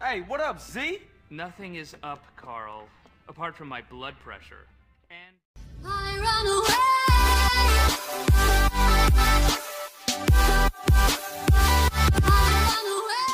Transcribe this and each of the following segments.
Hey, what up, Z? Nothing is up, Carl, apart from my blood pressure. And I run away. I run away.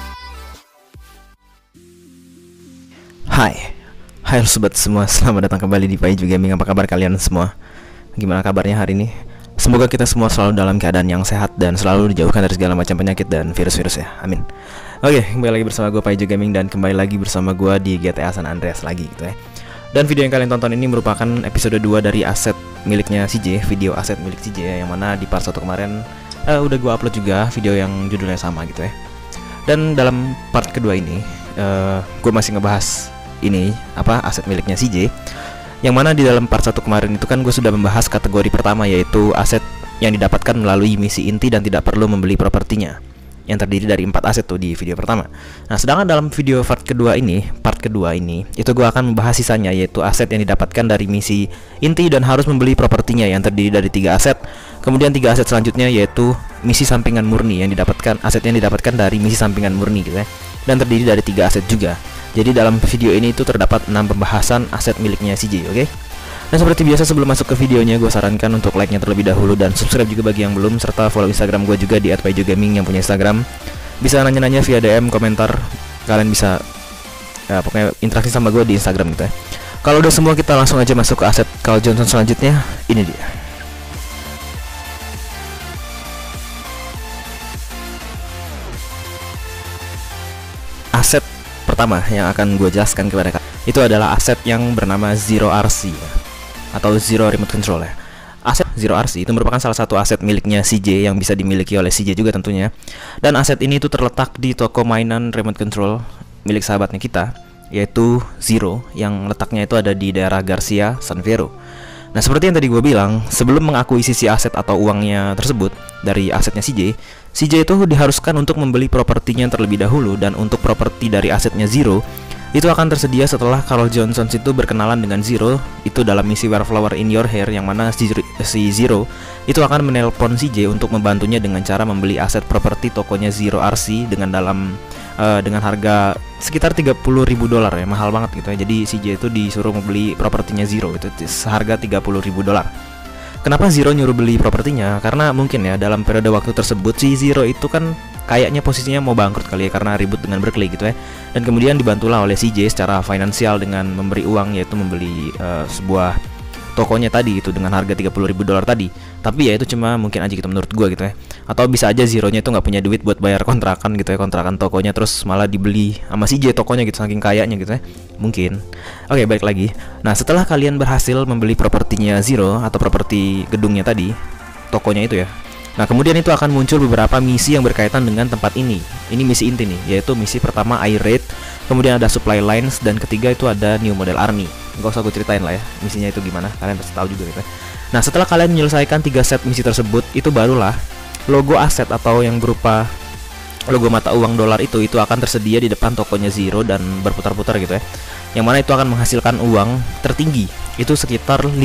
Hai sobat semua, selamat datang kembali di Paiju Gaming. Apa kabar kalian semua? Gimana kabarnya hari ini? Semoga kita semua selalu dalam keadaan yang sehat dan selalu dijauhkan dari segala macam penyakit dan virus-virus ya, amin. Oke, kembali lagi bersama gue Paiju Gaming dan kembali lagi bersama gue di GTA San Andreas lagi gitu ya. Dan video yang kalian tonton ini merupakan episode 2 dari aset miliknya CJ, video aset milik CJ ya, yang mana di part 1 kemarin udah gue upload juga video yang judulnya sama gitu ya. Dan dalam part kedua ini gue masih ngebahas ini apa aset miliknya CJ, yang mana di dalam part 1 kemarin itu kan gue sudah membahas kategori pertama, yaitu aset yang didapatkan melalui misi inti dan tidak perlu membeli propertinya, yang terdiri dari 4 aset tuh di video pertama. Nah, sedangkan dalam video part kedua ini itu gue akan membahas sisanya, yaitu aset yang didapatkan dari misi inti dan harus membeli propertinya, yang terdiri dari 3 aset. Kemudian 3 aset selanjutnya yaitu misi sampingan murni, yang didapatkan aset yang didapatkan dari misi sampingan murni gitu ya, dan terdiri dari 3 aset juga. Jadi dalam video ini itu terdapat 6 pembahasan aset miliknya CJ, oke? Dan seperti biasa sebelum masuk ke videonya, gue sarankan untuk like-nya terlebih dahulu dan subscribe juga bagi yang belum, serta follow Instagram gue juga di @paijugaming yang punya Instagram. Bisa nanya-nanya via DM, komentar, kalian bisa pokoknya interaksi sama gue di Instagram gitu ya. Kalau udah semua, kita langsung aja masuk ke aset Carl Johnson selanjutnya. Ini dia. Aset pertama yang akan gue jelaskan kepada kalian itu adalah aset yang bernama Zero RC ya, atau Zero Remote Control ya. Aset Zero RC itu merupakan salah satu aset miliknya CJ yang bisa dimiliki oleh CJ juga tentunya. Dan aset ini itu terletak di toko mainan remote control milik sahabatnya kita, yaitu Zero, yang letaknya itu ada di daerah Garcia, San Fierro. Nah, seperti yang tadi gue bilang, sebelum mengakuisisi aset atau uangnya tersebut dari asetnya CJ itu diharuskan untuk membeli propertinya terlebih dahulu. Dan untuk properti dari asetnya Zero itu akan tersedia setelah Carl Johnson itu berkenalan dengan Zero itu dalam misi Wear Flower in Your Hair, yang mana si Zero itu akan menelpon CJ untuk membantunya dengan cara membeli aset properti tokonya Zero RC dengan harga sekitar $30.000 ya, mahal banget gitu ya. Jadi CJ itu disuruh membeli propertinya Zero itu seharga $30.000. Kenapa Zero nyuruh beli propertinya? Karena mungkin ya dalam periode waktu tersebut si Zero itu kan kayaknya posisinya mau bangkrut kali ya, karena ribut dengan Berkeley gitu ya. Dan kemudian dibantulah oleh CJ secara finansial dengan memberi uang, yaitu membeli sebuah tokonya tadi itu dengan harga $30.000 tadi. Tapi ya itu cuma mungkin aja gitu menurut gua gitu ya. Atau bisa aja Zero-nya itu nggak punya duit buat bayar kontrakan gitu ya, kontrakan tokonya, terus malah dibeli sama CJ tokonya gitu saking kayanya gitu ya. Mungkin. Oke, balik lagi. Nah, setelah kalian berhasil membeli propertinya Zero atau properti gedungnya tadi, tokonya itu ya. Nah, kemudian itu akan muncul beberapa misi yang berkaitan dengan tempat ini. Ini misi inti nih, yaitu misi pertama Air Raid, kemudian ada Supply Lines, dan ketiga itu ada New Model Army. Gak usah gue ceritain lah ya, misinya itu gimana, kalian pasti tahu juga gitu ya. Nah, setelah kalian menyelesaikan 3 set misi tersebut, itu barulah logo aset atau yang berupa logo mata uang dolar itu akan tersedia di depan tokonya Zero dan berputar-putar gitu ya. Yang mana itu akan menghasilkan uang tertinggi, itu sekitar $5.000.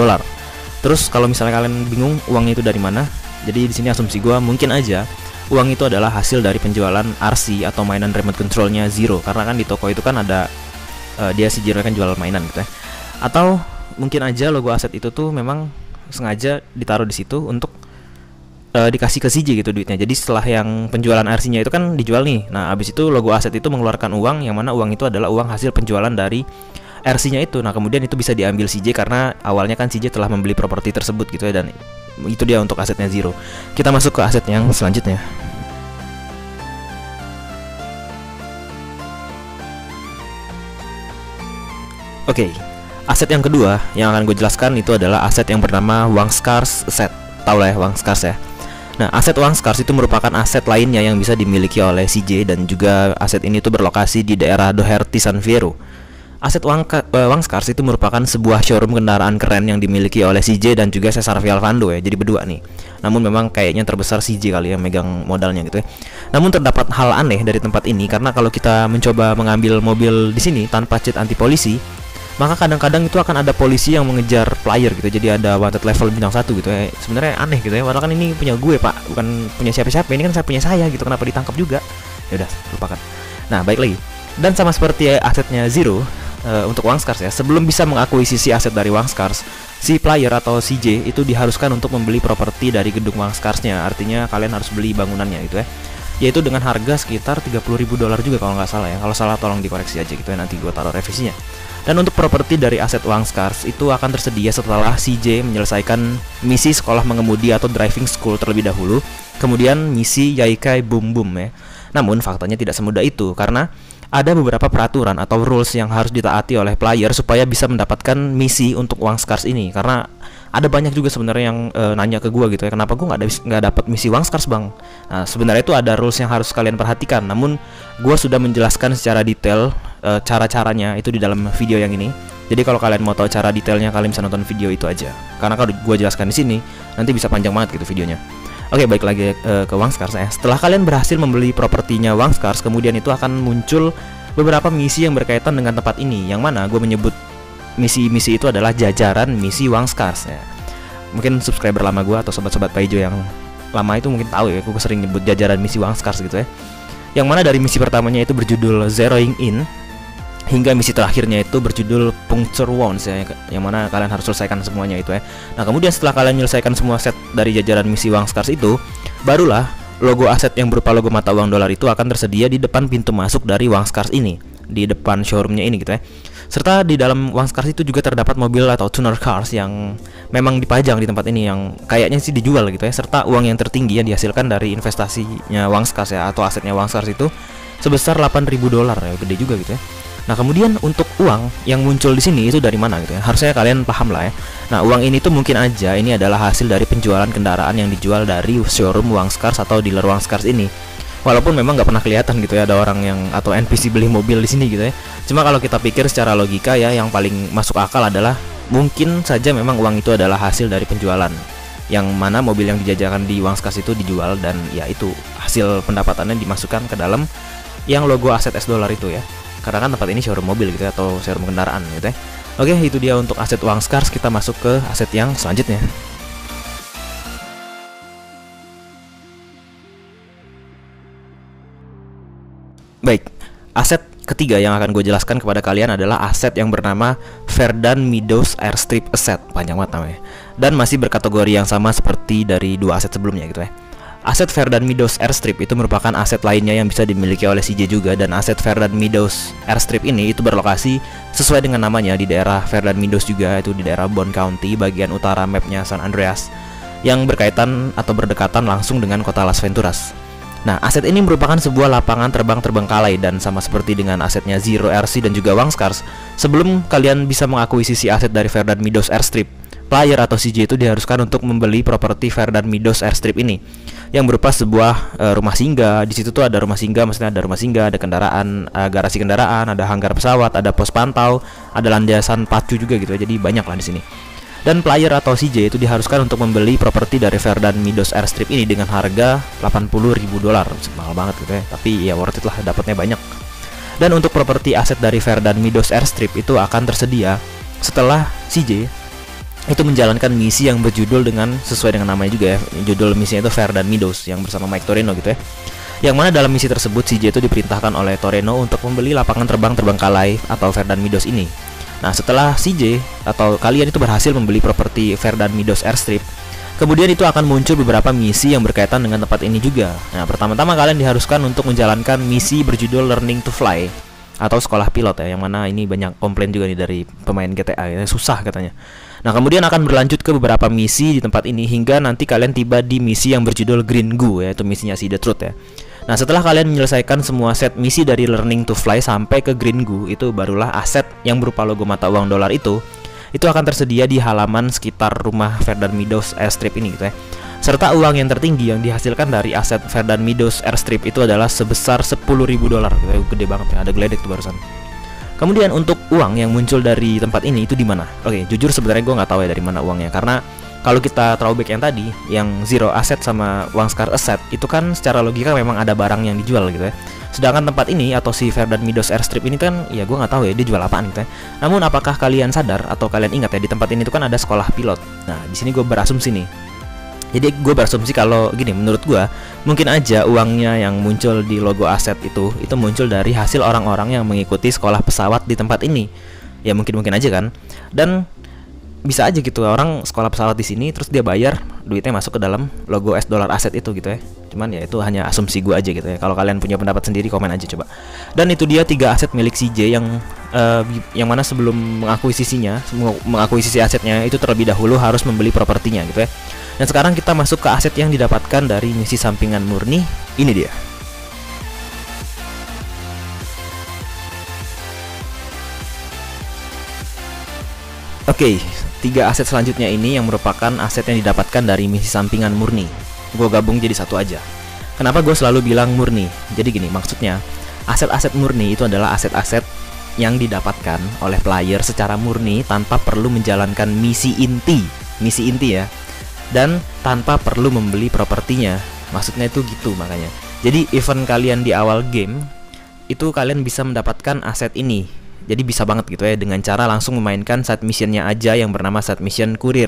Terus kalau misalnya kalian bingung uangnya itu dari mana, jadi di sini asumsi gue mungkin aja uang itu adalah hasil dari penjualan RC atau mainan remote controlnya Zero, karena kan di toko itu kan ada dia si Zero kan jual mainan gitu ya. Atau mungkin aja logo aset itu tuh memang sengaja ditaruh di situ untuk dikasih ke CJ gitu duitnya. Jadi setelah yang penjualan RC-nya itu kan dijual nih, nah abis itu logo aset itu mengeluarkan uang, yang mana uang itu adalah uang hasil penjualan dari RC-nya itu. Nah, kemudian itu bisa diambil CJ karena awalnya kan CJ telah membeli properti tersebut gitu ya. Dan itu dia untuk asetnya Zero. Kita masuk ke aset yang selanjutnya. Oke, aset yang kedua yang akan gue jelaskan itu adalah aset yang bernama Wang Scars Set. Tahu lah ya Wang Scars ya. Nah, aset Wang Scars itu merupakan aset lainnya yang bisa dimiliki oleh CJ, dan juga aset ini tuh berlokasi di daerah Doherty, San Fierro. Aset Wang Scars itu merupakan sebuah showroom kendaraan keren yang dimiliki oleh CJ dan juga Cesar Villalpando ya, jadi berdua nih. Namun memang kayaknya terbesar CJ kali ya megang modalnya gitu ya. Namun terdapat hal aneh dari tempat ini, karena kalau kita mencoba mengambil mobil di sini tanpa chip anti polisi, maka kadang-kadang itu akan ada polisi yang mengejar player gitu. Jadi ada wanted level bintang 1 gitu ya. Sebenarnya aneh gitu ya. Padahal kan ini punya gue, Pak, bukan punya siapa-siapa. Ini kan saya punya saya gitu. Kenapa ditangkap juga? Ya udah, lupakan. Nah, baik lagi. Dan sama seperti asetnya Zero, untuk Uang Scars ya, sebelum bisa mengakuisisi aset dari Uang Scars, si player atau CJ itu diharuskan untuk membeli properti dari gedung Uang Scars-nya. Artinya kalian harus beli bangunannya gitu ya, yaitu dengan harga sekitar $30.000 juga kalau nggak salah ya. Kalau salah tolong dikoreksi aja gitu ya, nanti gue taruh revisinya. Dan untuk properti dari aset Uang Scars itu akan tersedia setelah CJ menyelesaikan misi sekolah mengemudi atau driving school terlebih dahulu, kemudian misi Yaikai Boom Boom ya. Namun faktanya tidak semudah itu, karena ada beberapa peraturan atau rules yang harus ditaati oleh player supaya bisa mendapatkan misi untuk Uang Scars ini. Karena ada banyak juga sebenarnya yang nanya ke gue gitu ya, kenapa gue nggak dapat misi Uang Scars bang? Nah, sebenarnya itu ada rules yang harus kalian perhatikan. Namun gue sudah menjelaskan secara detail cara-caranya itu di dalam video yang ini. Jadi kalau kalian mau tahu cara detailnya, kalian bisa nonton video itu aja. Karena kalau gue jelaskan di sini nanti bisa panjang banget gitu videonya. Oke, baik lagi ke Uang Scars ya. Setelah kalian berhasil membeli propertinya Uang Scars, kemudian itu akan muncul beberapa misi yang berkaitan dengan tempat ini, yang mana gue menyebut misi-misi itu adalah jajaran misi Uang Scars ya. Mungkin subscriber lama gue atau sobat-sobat Paijo yang lama itu mungkin tahu ya, gue sering nyebut jajaran misi Uang Scars gitu ya. Yang mana dari misi pertamanya itu berjudul Zeroing In, hingga misi terakhirnya itu berjudul Puncture Wounds ya, yang mana kalian harus selesaikan semuanya itu ya. Nah, kemudian setelah kalian menyelesaikan semua set dari jajaran misi Uang Scars itu, barulah logo aset yang berupa logo mata uang dolar itu akan tersedia di depan pintu masuk dari Uang Scars ini, di depan showroomnya ini gitu ya. Serta di dalam Uang Scars itu juga terdapat mobil atau tuner cars yang memang dipajang di tempat ini, yang kayaknya sih dijual gitu ya. Serta uang yang tertinggi yang dihasilkan dari investasinya Uang Scars ya, atau asetnya Uang Scars itu sebesar $8.000 ya, gede juga gitu ya. Nah, kemudian untuk uang yang muncul di sini itu dari mana gitu ya? Harusnya kalian paham lah ya. Nah, uang ini tuh mungkin aja ini adalah hasil dari penjualan kendaraan yang dijual dari showroom Uang Scars atau dealer Uang Scars ini. Walaupun memang nggak pernah kelihatan gitu ya ada orang yang atau NPC beli mobil di sini gitu ya. Cuma kalau kita pikir secara logika ya, yang paling masuk akal adalah mungkin saja memang uang itu adalah hasil dari penjualan, yang mana mobil yang dijajakan di Uang Scars itu dijual, dan ya itu hasil pendapatannya dimasukkan ke dalam yang logo aset $S itu ya. Karena kan tempat ini showroom mobil gitu ya, atau showroom kendaraan gitu ya. Oke, itu dia untuk aset Uang Scars. Kita masuk ke aset yang selanjutnya. Baik, aset ketiga yang akan gue jelaskan kepada kalian adalah aset yang bernama Verdun Meadows Airstrip Asset, panjang banget namanya, dan masih berkategori yang sama seperti dari dua aset sebelumnya gitu ya. Aset Verdun Meadows Airstrip itu merupakan aset lainnya yang bisa dimiliki oleh CJ juga, dan aset Verdun Meadows Airstrip ini itu berlokasi sesuai dengan namanya di daerah Verdun Meadows juga, itu di daerah Bond County, bagian utara mapnya San Andreas, yang berkaitan atau berdekatan langsung dengan kota Las Venturas. Nah, aset ini merupakan sebuah lapangan terbang terbengkalai, dan sama seperti dengan asetnya Zero RC dan juga Uang Scars, sebelum kalian bisa mengakuisisi aset dari Verdun Meadows Airstrip, player atau CJ itu diharuskan untuk membeli properti Verdun Meadows Airstrip ini, yang berupa sebuah rumah singgah. Di situ tuh ada rumah singgah, maksudnya ada rumah singgah, ada kendaraan, garasi kendaraan, ada hanggar pesawat, ada pos pantau, ada landasan pacu juga gitu ya. Jadi banyak lah di sini. Dan player atau CJ itu diharuskan untuk membeli properti dari Verdun Meadows Airstrip ini dengan harga $80.000. Mahal banget gitu ya, tapi ya worth it lah, dapatnya banyak. Dan untuk properti aset dari Verdun Meadows Airstrip itu akan tersedia setelah CJ itu menjalankan misi yang berjudul dengan sesuai dengan namanya juga ya. Judul misinya itu Verdun Meadows, yang bersama Mike Toreno gitu ya. Yang mana dalam misi tersebut CJ itu diperintahkan oleh Toreno untuk membeli lapangan terbang terbengkalai atau Verdun Meadows ini. Nah, setelah CJ atau kalian itu berhasil membeli properti Verdun Meadows Airstrip, kemudian itu akan muncul beberapa misi yang berkaitan dengan tempat ini juga. Nah, pertama-tama kalian diharuskan untuk menjalankan misi berjudul Learning to Fly atau sekolah pilot ya, yang mana ini banyak komplain juga nih dari pemain GTA ya, susah katanya. Nah, kemudian akan berlanjut ke beberapa misi di tempat ini hingga nanti kalian tiba di misi yang berjudul Green Goo, yaitu misinya si The Truth ya. Nah, setelah kalian menyelesaikan semua set misi dari Learning to Fly sampai ke Green Goo, itu barulah aset yang berupa logo mata uang dolar itu akan tersedia di halaman sekitar rumah Verdun Meadows Airstrip ini gitu ya. Serta uang yang tertinggi yang dihasilkan dari aset Verdun Meadows Airstrip itu adalah sebesar $10.000 gitu ya. Gede banget ya, ada geledek tuh barusan. Kemudian untuk uang yang muncul dari tempat ini itu di mana? Oke, jujur sebenarnya gue nggak tahu ya dari mana uangnya, karena kalau kita throwback yang tadi, yang Zero Asset sama Uang Scars Asset, itu kan secara logika memang ada barang yang dijual gitu ya. Sedangkan tempat ini atau si Verdun Meadows Airstrip ini kan, ya gue nggak tahu ya dia jual apaan gitu ya. Namun apakah kalian sadar atau kalian ingat ya, di tempat ini itu kan ada sekolah pilot. Nah, di sini gue berasumsi nih, Jadi gue berasumsi kalau gini, menurut gue mungkin aja uangnya yang muncul di logo aset itu muncul dari hasil orang-orang yang mengikuti sekolah pesawat di tempat ini. Ya mungkin aja kan. Dan bisa aja gitu orang sekolah pesawat di sini terus dia bayar, duitnya masuk ke dalam logo $, aset itu gitu ya. Cuman ya itu hanya asumsi gue aja gitu ya. Kalau kalian punya pendapat sendiri komen aja coba. Dan itu dia 3 aset milik CJ yang mana sebelum mengakuisisi asetnya itu terlebih dahulu harus membeli propertinya gitu ya. Dan sekarang kita masuk ke aset yang didapatkan dari misi sampingan murni. Ini dia. Oke, 3 aset selanjutnya ini yang merupakan aset yang didapatkan dari misi sampingan murni. Gue gabung jadi satu aja. Kenapa gue selalu bilang murni? Jadi gini, maksudnya aset-aset murni itu adalah aset-aset yang didapatkan oleh player secara murni tanpa perlu menjalankan misi inti ya, dan tanpa perlu membeli propertinya. Maksudnya itu gitu makanya. Jadi event kalian di awal game itu kalian bisa mendapatkan aset ini. Jadi bisa banget gitu ya dengan cara langsung memainkan side missionnya aja yang bernama side mission kurir.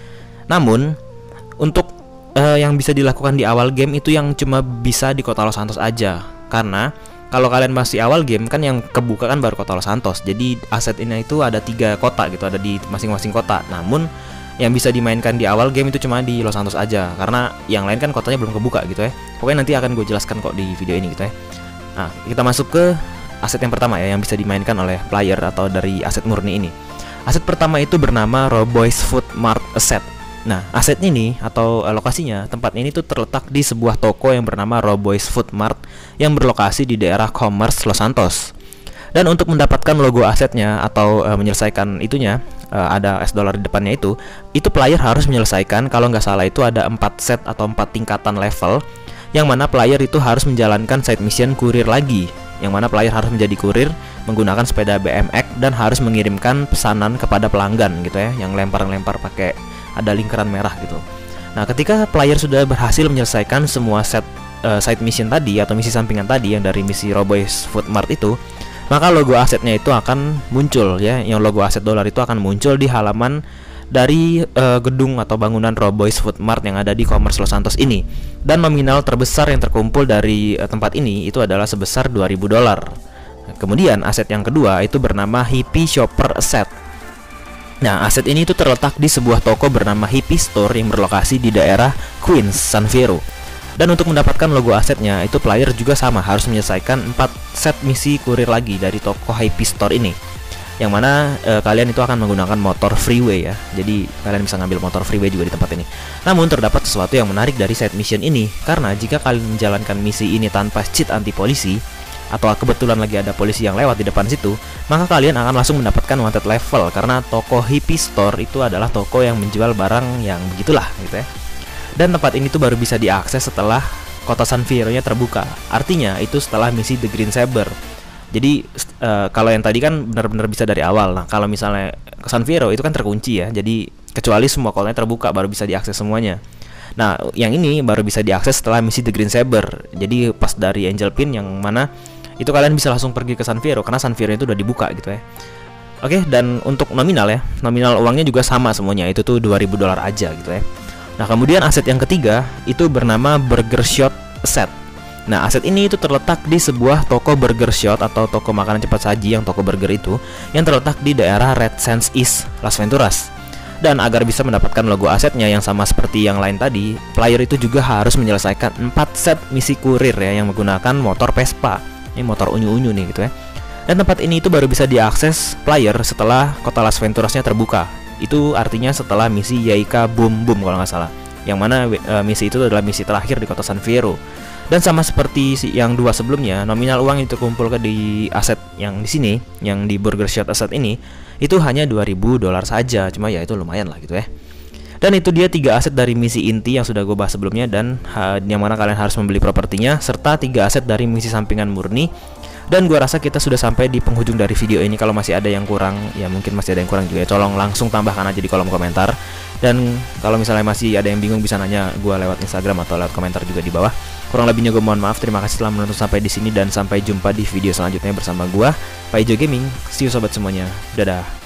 Namun untuk yang bisa dilakukan di awal game itu yang cuma bisa di kota Los Santos aja. Karena kalau kalian masih awal game kan yang kebuka kan baru kota Los Santos. Jadi aset ini itu ada 3 kota gitu, ada di masing-masing kota. Namun yang bisa dimainkan di awal game itu cuma di Los Santos aja. Karena yang lain kan kotanya belum kebuka gitu ya. Pokoknya nanti akan gue jelaskan kok di video ini gitu ya. Nah kita masuk ke aset yang pertama ya, yang bisa dimainkan oleh player atau dari aset murni ini. Aset pertama itu bernama Roboys Food Mart Asset. Nah, aset ini atau lokasinya, tempat ini tuh terletak di sebuah toko yang bernama Roboys Food Mart yang berlokasi di daerah Commerce Los Santos. Dan untuk mendapatkan logo asetnya atau menyelesaikan itunya, ada $, di depannya itu player harus menyelesaikan, kalau nggak salah itu ada 4 set atau 4 tingkatan level, yang mana player itu harus menjalankan side mission kurir lagi, yang mana player harus menjadi kurir menggunakan sepeda BMX dan harus mengirimkan pesanan kepada pelanggan gitu ya, yang lempar-lempar pakai ada lingkaran merah gitu. Nah, ketika player sudah berhasil menyelesaikan semua set side mission tadi atau misi sampingan tadi yang dari misi Roboys Food Mart itu, maka logo asetnya itu akan muncul ya, yang logo aset $, itu akan muncul di halaman dari gedung atau bangunan Roboys Food Mart yang ada di Commerce Los Santos ini. Dan nominal terbesar yang terkumpul dari tempat ini itu adalah sebesar $2.000. Kemudian aset yang kedua itu bernama Hippie Shopper Asset. Nah, aset ini itu terletak di sebuah toko bernama Hippie Store yang berlokasi di daerah Queens, San Fierro. Dan untuk mendapatkan logo asetnya itu player juga sama, harus menyelesaikan 4 set misi kurir lagi dari toko Hippie Store ini, yang mana kalian itu akan menggunakan motor freeway ya. Jadi kalian bisa ngambil motor freeway juga di tempat ini. Namun terdapat sesuatu yang menarik dari side mission ini, karena jika kalian menjalankan misi ini tanpa cheat anti polisi, atau kebetulan lagi ada polisi yang lewat di depan situ, maka kalian akan langsung mendapatkan wanted level, karena toko Hippie Store itu adalah toko yang menjual barang yang begitulah gitu ya. Dan tempat ini tuh baru bisa diakses setelah kota San Fierro-nya terbuka. Artinya itu setelah misi The Green Saber. Jadi kalau yang tadi kan benar-benar bisa dari awal. Nah, kalau misalnya ke San Fierro itu kan terkunci ya. Jadi kecuali semua kotanya terbuka baru bisa diakses semuanya. Nah, yang ini baru bisa diakses setelah misi The Green Saber. Jadi pas dari Angel Pin yang mana itu kalian bisa langsung pergi ke San Fierro karena San Fierro itu udah dibuka gitu ya. Oke, dan untuk nominal ya, nominal uangnya juga sama semuanya, itu tuh $2.000 aja gitu ya. Nah, kemudian aset yang ketiga itu bernama Burger Shot Asset. Nah, aset ini itu terletak di sebuah toko Burger Shot atau toko makanan cepat saji, yang toko burger itu yang terletak di daerah Red Sands East, Las Venturas. Dan agar bisa mendapatkan logo asetnya yang sama seperti yang lain tadi, player itu juga harus menyelesaikan 4 set misi kurir ya, yang menggunakan motor Vespa. Ini motor unyu-unyu nih gitu ya. Dan tempat ini itu baru bisa diakses player setelah kota Las Venturasnya terbuka. Itu artinya setelah misi Yaika Boom Boom kalau nggak salah, yang mana misi itu adalah misi terakhir di kota San Fierro. Dan sama seperti yang 2 sebelumnya, nominal uang yang terkumpul di aset yang di sini, yang di Burger Shot Asset ini, itu hanya $2.000 saja. Cuma ya itu lumayan lah gitu ya. Dan itu dia 3 aset dari misi inti yang sudah gue bahas sebelumnya, dan yang mana kalian harus membeli propertinya, serta 3 aset dari misi sampingan murni. Dan gue rasa kita sudah sampai di penghujung dari video ini. Kalau masih ada yang kurang, ya mungkin masih ada yang kurang juga ya, tolong langsung tambahkan aja di kolom komentar. Dan kalau misalnya masih ada yang bingung bisa nanya gue lewat Instagram atau lewat komentar juga di bawah. Kurang lebihnya gue mohon maaf. Terima kasih telah menonton sampai di sini, dan sampai jumpa di video selanjutnya bersama gue, Pak Ijo Gaming. See you sobat semuanya. Dadah.